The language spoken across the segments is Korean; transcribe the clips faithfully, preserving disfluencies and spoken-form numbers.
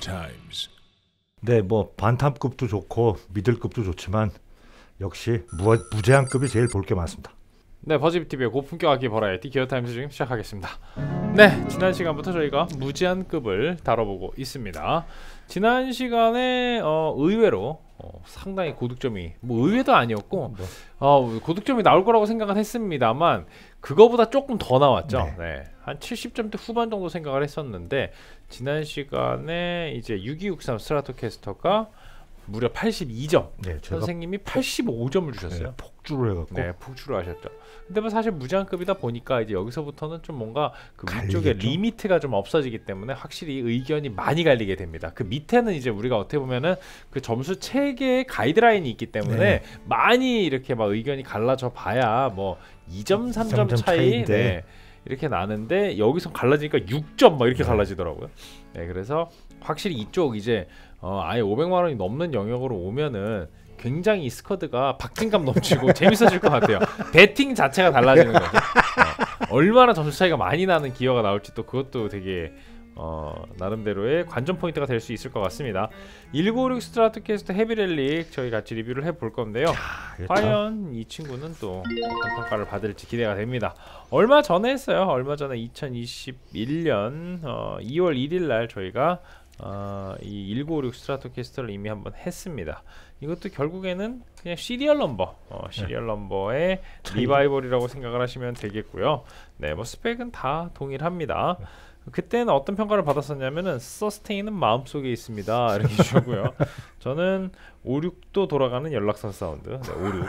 Times. 네, 뭐 반탐급도 좋고 미들급도 좋지만 역시 무, 무제한급이 제일 볼 게 많습니다. 네, 버즈비티비의 고품격 악기 버라이어티 기어타임즈 지금 시작하겠습니다. 네, 지난 시간부터 저희가 무제한급을 다뤄보고 있습니다. 지난 시간에 어, 의외로 어, 상당히 고득점이 뭐 의외도 아니었고 뭐. 어, 고득점이 나올 거라고 생각은 했습니다만 그거보다 조금 더 나왔죠. 네. 네, 한 칠십 점대 후반 정도 생각을 했었는데 지난 시간에 이제 육이육삼 스트라토캐스터가 무려 팔십이 점. 네, 제가 선생님이 팔십오 점을 주셨어요. 네, 폭주를 해갖고. 네, 폭주를 하셨죠. 근데 뭐 사실 무제한급이다 보니까 이제 여기서부터는 좀 뭔가 그 갈리겠죠? 위쪽에 리미트가 좀 없어지기 때문에 확실히 의견이 많이 갈리게 됩니다. 그 밑에는 이제 우리가 어떻게 보면은 그 점수 체계의 가이드라인이 있기 때문에 네. 많이 이렇게 막 의견이 갈라져 봐야 뭐 이 점, 삼 점 차이 차이인데. 네, 이렇게 나는데 여기서 갈라지니까 육 점 막 이렇게 네. 갈라지더라고요. 네, 그래서 확실히 이쪽 이제 어, 아예 오백만 원이 넘는 영역으로 오면은 굉장히 이 스쿼드가 박진감 넘치고 재밌어질 것 같아요. 배팅 자체가 달라지는 거죠. 어, 얼마나 점수 차이가 많이 나는 기어가 나올지 또 그것도 되게 어, 나름대로의 관전 포인트가 될 수 있을 것 같습니다. 천구백오십육 스트라토캐스터 헤비렐릭 저희 같이 리뷰를 해볼 건데요. 이게 참- 과연 이 친구는 또 어떤 평가를 받을지 기대가 됩니다. 얼마 전에 했어요. 얼마 전에 이천이십일 년 어, 이월 일일 날 저희가 어, 이 천구백오십육 스트라토캐스터를 이미 한번 했습니다. 이것도 결국에는 그냥 시리얼 넘버, 어, 시리얼 넘버의 리바이벌이라고 생각을 하시면 되겠고요. 네, 뭐 스펙은 다 동일합니다. 그때는 어떤 평가를 받았었냐면은 서스테인은 마음속에 있습니다 이렇게 주셨고요. 저는 오십육도 돌아가는 연락선 사운드, 네, 오십육.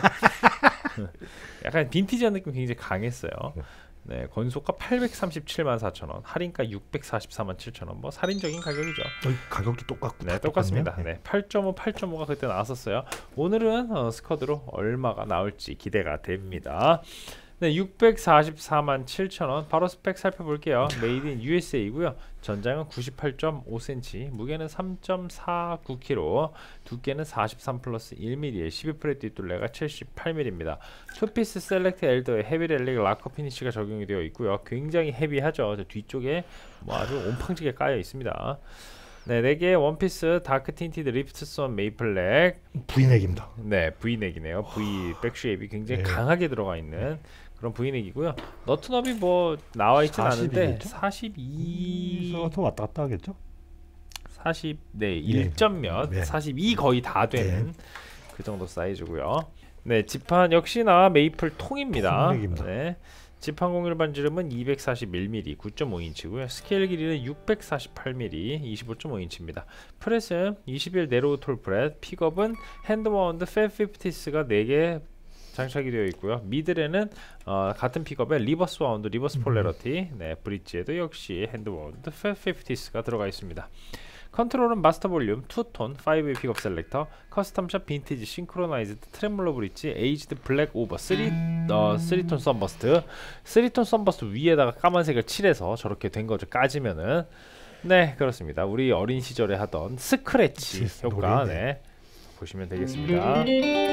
약간 빈티지한 느낌 굉장히 강했어요. 네, 건소가 팔백삼십칠만 사천 원, 할인가 육백사십사만 칠천 원. 뭐 살인적인 가격이죠. 어, 가격도 똑같고. 네, 다 똑같습니다. 똑같네요. 네, 팔 점 오, 팔 점 오가 그때 나왔었어요. 오늘은 어, 스쿼드로 얼마가 나올지 기대가 됩니다. 네, 육백사십사만 칠천 원. 바로 스펙 살펴볼게요. 메이드 인 유에스에이고요. 전장은 구십팔 점 오 센티미터, 무게는 삼 점 사구 킬로그램, 두께는 사십삼 플러스 일 밀리미터의 십이 프렛 뒷둘레가 칠십팔 밀리미터입니다. 투피스 셀렉트 엘더의 헤비렐릭 락커 피니쉬가 적용이 되어 있고요. 굉장히 헤비하죠. 저 뒤쪽에 뭐 아주 온팡지게 까여 있습니다. 네, 네 개의 원피스 다크 틴티드 리프트선 메이플렉. V넥입니다. 네, V넥이네요. V 백쉐입이 굉장히 네. 강하게 들어가 있는 그런 V넥이고요. 너트너비 뭐 나와 있진 않은데 사십이겠죠? 사십이, 더 왔다 갔다 하겠죠? 사십, 네, 일 점 몇, 네. 사십이 거의 다 되는 그 정도 사이즈고요. 네, 지판 역시나 메이플 통입니다. 통맥입니다. 네. 지판 공률 반지름은 이백사십일 밀리미터, 구 점 오 인치고요. 스케일 길이는 육백사십팔 밀리미터, 이십오 점 오 인치입니다. 프렛은 이십일 네로우 톨 프렛, 픽업은 핸드마운드 팹피프티스가 네 개 장착이 되어 있고요. 미들에는 어, 같은 픽업에 리버스 와운드, 리버스 폴레러티, 네, 브릿지에도 역시 핸드마운드 팹피프티스가 들어가 있습니다. 컨트롤은 마스터 볼륨, 투톤, 파이브 웨이 픽업 셀렉터, 커스텀샵 빈티지 싱크로나이즈드 트레몰로 브릿지, 에이지드 블랙 오버, 삼, 어, 삼 톤 썬버스트. 삼 톤 썬버스트 위에다가 까만색을 칠해서 저렇게 된 거죠. 까지면은. 네, 그렇습니다. 우리 어린 시절에 하던 스크래치 효과. 놀이네. 네, 보시면 되겠습니다.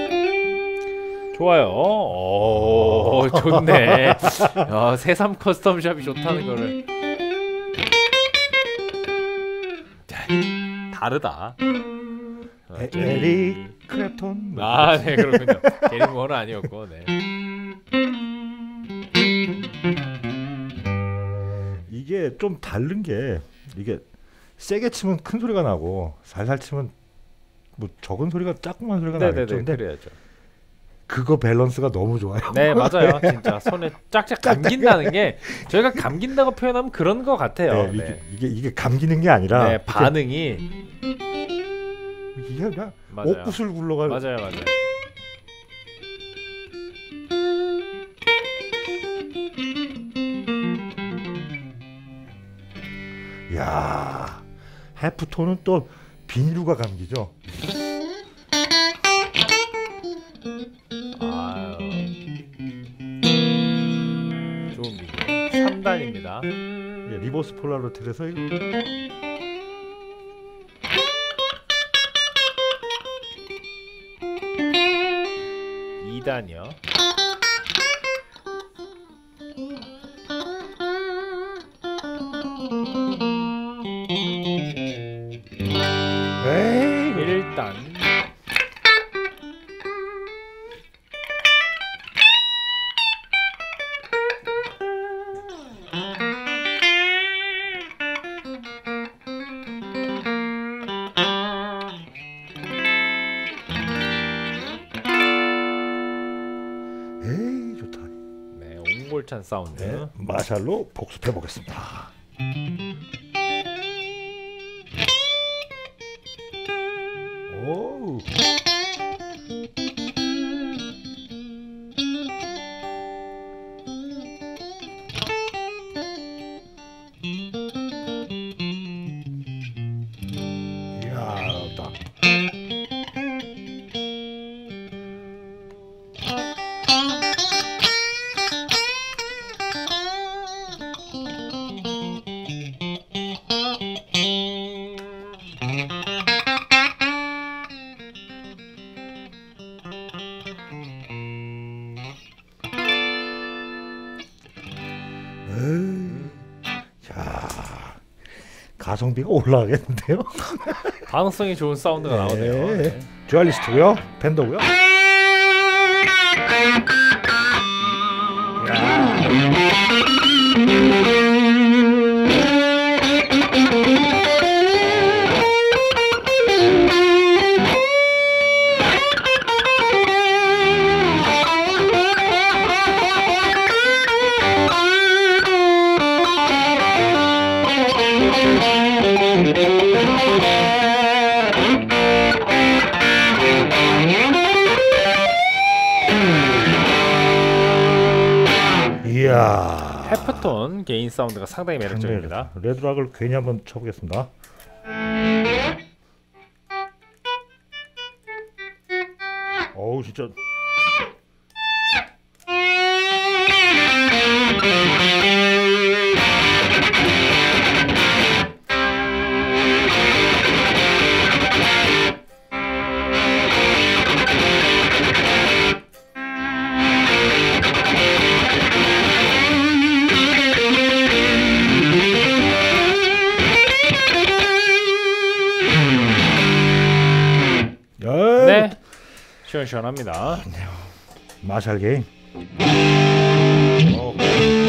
좋아요. 오, 좋네. 어, 새삼 커스텀샵이 좋다는 거를. 다르다. 어, 에, 에릭 크랩톤. 아, 네, 그렇군요. 게리모어는 아니었고, 네. 이게 좀 다른 게 이게 세게 치면 큰 소리가 나고 살살 치면 뭐 적은 소리가 조그만 소리가 나겠죠. 네네네, 근데 그래야죠. 그거 밸런스가 너무 좋아요. 네, 맞아요. 진짜 손에 짝짝 감긴다는 게 저희가 감긴다고 표현하면 그런 것 같아요. 네, 이게, 네, 이게 이게 감기는 게 아니라 네, 이게- 반응이 이게 그냥 맞아요. 옥구슬 굴러가. 맞아요, 맞아요. 야, 해프톤은 또 비닐루가 감기죠. 아유, 좋은 비교. 삼 단입니다. 예, 리버스 폴라로틸에서 이거 이 단이요. 찬 사운드. 네, 마샬로 복습해 보겠습니다. 오. 이야, 딱. 자, 가성비가 올라가겠는데요? 반응성이 좋은 사운드가 나오네요. 네. 네. 듀얼리스트고요, 팬더고요. 이야, 헤프톤 개인 사운드가 상당히 매력적입니다. 레드락을 괜히 한번 쳐보겠습니다. 어우, 진짜. 네, 시원시원합니다. 마샬 게임. 어.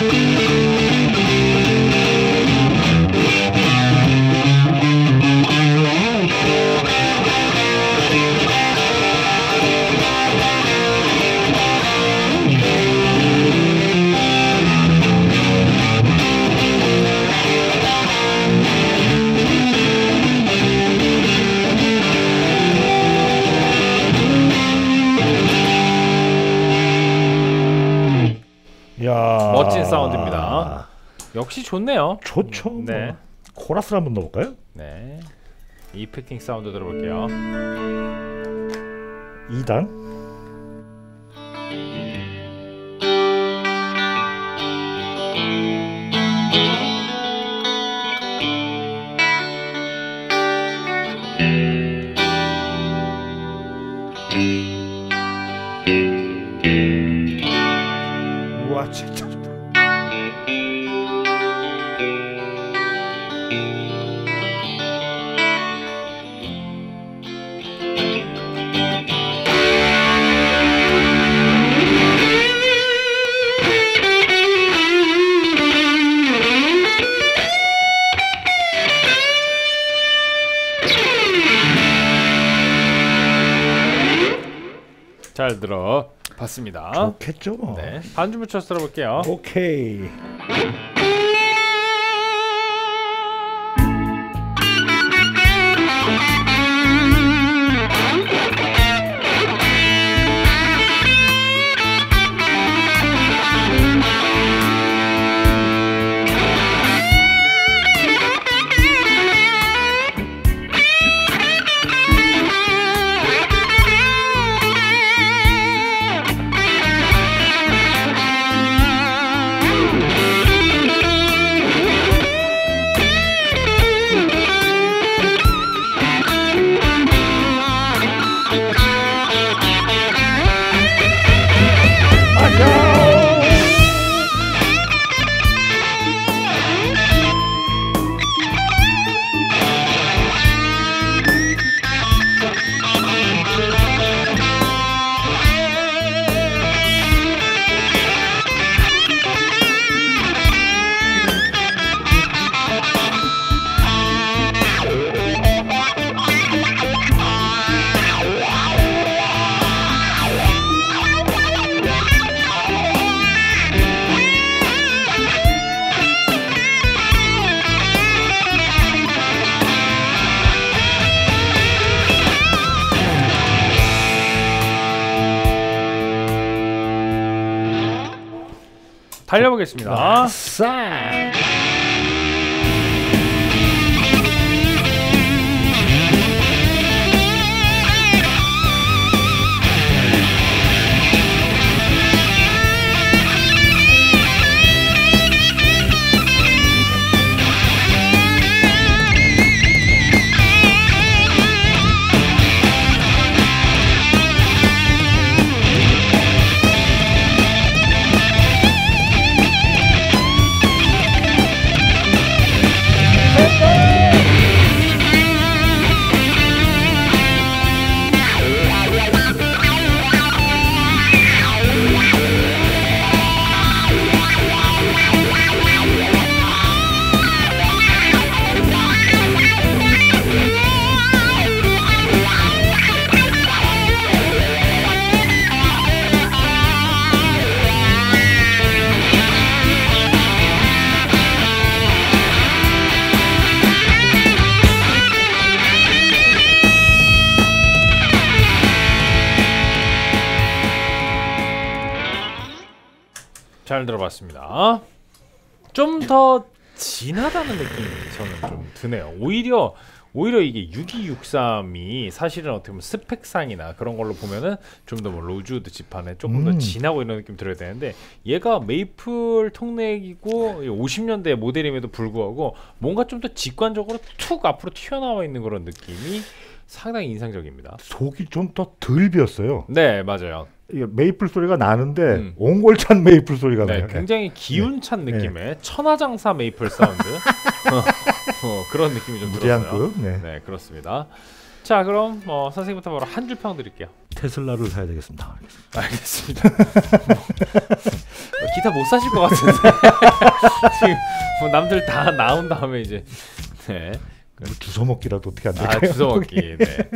야, 멋진 사운드입니다. 역시 좋네요. 좋죠. 네. 코러스를 한번 넣어볼까요? 네. 이펙팅 사운드 들어볼게요. 이 단. 우와, 진짜 좋다. 잘 들어봤습니다. 좋겠죠 뭐. 네, 반주 붙여서 들어볼게요. 오케이. 달려보겠습니다. 싸. 잘 들어봤습니다. 좀 더 진하다는 느낌이 저는 좀 드네요. 오히려 오히려 이게 육이육삼이 사실은 어떻게 보면 스펙상이나 그런 걸로 보면은 좀 더 뭐 로즈우드 지판에 조금 음. 더 진하고 이런 느낌 들어야 되는데 얘가 메이플 통내기고 오십 년대 모델임에도 불구하고 뭔가 좀 더 직관적으로 툭 앞으로 튀어나와 있는 그런 느낌이 상당히 인상적입니다. 속이 좀 더 덜 비었어요. 네, 맞아요. 이게 메이플 소리가 나는데 음. 옹골찬 메이플 소리가 네, 나요. 굉장히 기운찬 느낌의 천하장사 메이플 사운드 어, 어, 그런 느낌이 좀 들었어요. 무제한급. 네. 네, 그렇습니다. 자, 그럼 어, 선생님부터 바로 한 줄 평 드릴게요. 테슬라를 사야 되겠습니다. 알겠습니다. 뭐, 기타 못 사실 것 같은데 지금 뭐 남들 다 나온 다음에 이제 네. 뭐 주워 먹기라도 어떻게 안 될까요? 아, 주워 먹기. 네.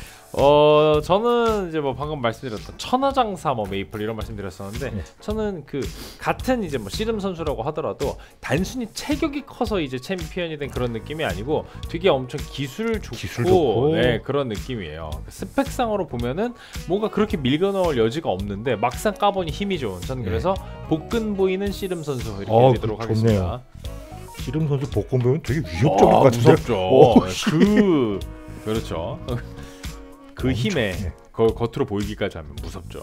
어 저는 이제 뭐 방금 말씀드렸던 천하장사 뭐 메이플 이런 말씀드렸었는데 네. 저는 그 같은 이제 뭐 씨름 선수라고 하더라도 단순히 체격이 커서 이제 챔피언이 된 그런 느낌이 아니고 되게 엄청 기술 좋고, 기술 좋고. 네, 그런 느낌이에요. 스펙상으로 보면은 뭔가 그렇게 밀고 넣을 여지가 없는데 막상 까보니 힘이 좋은. 저는 네. 그래서 복근 보이는 씨름 선수 이렇게 어, 드리도록 그, 하겠습니다. 씨름 선수 복권 배우면 되게 위협적일 것 아, 같은데. 무섭죠. 오, 그 그렇죠. 그 엄청, 힘에 네. 거, 겉으로 보이기까지 하면 무섭죠.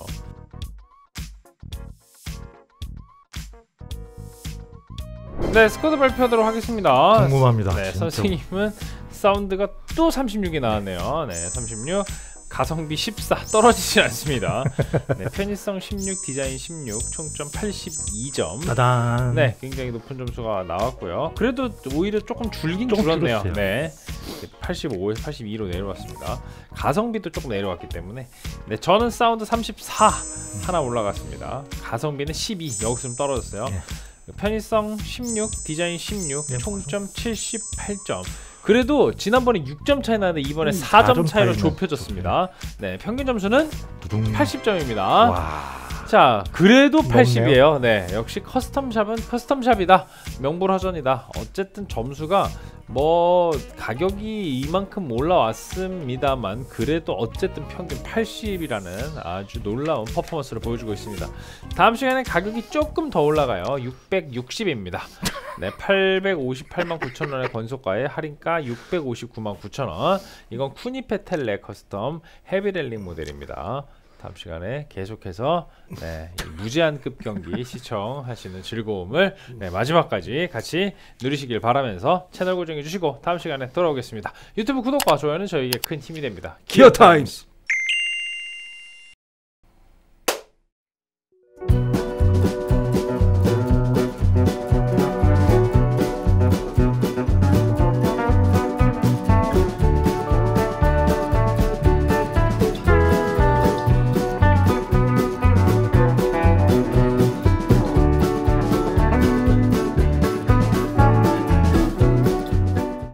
네, 스쿼드 발표하도록 하겠습니다. 궁금합니다. 네, 진짜. 선생님은 사운드가 또 삼십육이 나왔네요. 네, 삼십육. 가성비 십사 떨어지지 않습니다. 네, 편의성 십육, 디자인 십육, 총점 팔십이 점. 따단. 네, 굉장히 높은 점수가 나왔고요. 그래도 오히려 조금 줄긴 조금 줄었네요. 줄었어요. 네, 팔십오에서 팔십이로 내려왔습니다. 가성비도 조금 내려왔기 때문에 네, 저는 사운드 삼십사 하나 올라갔습니다. 가성비는 십이, 여기서 좀 떨어졌어요. 네. 편의성 십육, 디자인 십육, 네, 총점 칠십팔 점. 그래도 지난번에 육 점 차이 나는데 이번에 음, 사 점 사 점 차이로 차이면 좁혀졌습니다. 네, 평균 점수는 두둥. 팔십 점입니다. 와. 자, 그래도 먹네요. 팔십이에요. 네, 역시 커스텀샵은 커스텀샵이다. 명불허전이다. 어쨌든 점수가 뭐 가격이 이만큼 올라왔습니다만 그래도 어쨌든 평균 팔십이라는 아주 놀라운 퍼포먼스를 보여주고 있습니다. 다음 시간에 가격이 조금 더 올라가요. 육백육십입니다. 네, 팔백오십팔만 구천 원의 건소가에 할인가 육백오십구만 구천 원. 이건 쿠니페텔레 커스텀 헤비렐링 모델입니다. 다음 시간에 계속해서 네, 이 무제한급 경기 시청하시는 즐거움을 네, 마지막까지 같이 누리시길 바라면서 채널 고정해 주시고 다음 시간에 돌아오겠습니다. 유튜브 구독과 좋아요는 저에게 큰 힘이 됩니다. 기어 타임스.